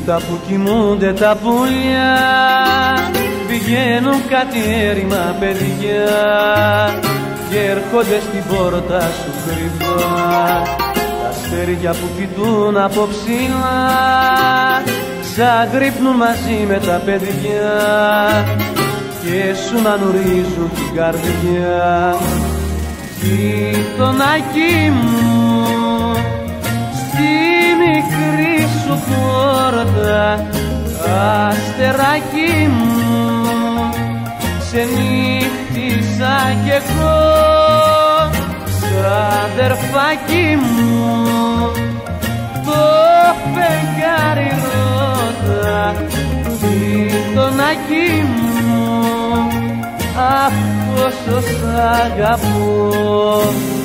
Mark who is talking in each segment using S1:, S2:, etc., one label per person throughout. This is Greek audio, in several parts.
S1: νύχτα που κοιμούνται τα πουλιά, πηγαίνουν κάτι έρημα παιδιά και έρχονται στην πόρτα σου κρυφά. Τα αστέρια που κοιτούν από ψηλά ξαγρύπνουν μαζί με τα παιδιά και σου μανουρίζουν την καρδιά. Γειτονάκι μου, στη μικρή σου πόρτα, αστεράκι μου, ξενύχτησα κι εγώ, ξαδερφάκι μου, το φεγγάρι ρώτα. Γειτονάκι μου, αχ πόσο σ' αγαπώ.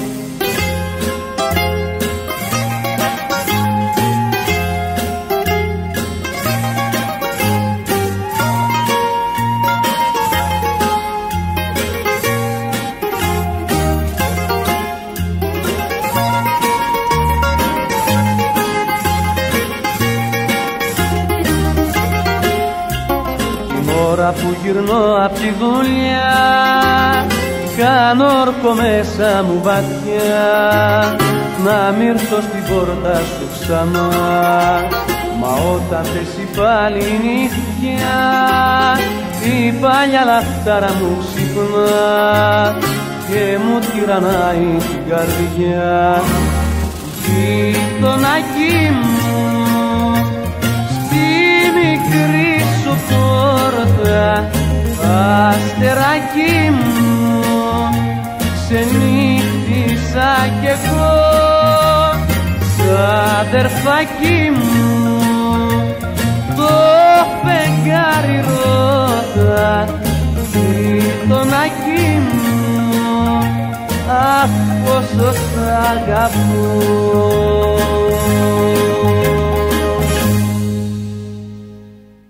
S1: Τώρα που γυρνώ απ' τη δουλειά, κάνω όρκο μέσα μου βαθιά να μ' ήρθω στην πόρτα σου ξανά. Μα όταν πέσει πάλι η νύχτια, η παλιά λαχτάρα μου ξυπνά και μου τυραννάει την καρδιά. Γειτονάκι μου, στη μικρή σου πόρτα, αστεράκι μου, ξενύχτησα κι εγώ, ξαδερφάκι μου, το φεγγάρι ρώτα. Γειτονάκι μου, αχ πόσο σ' αγαπώ.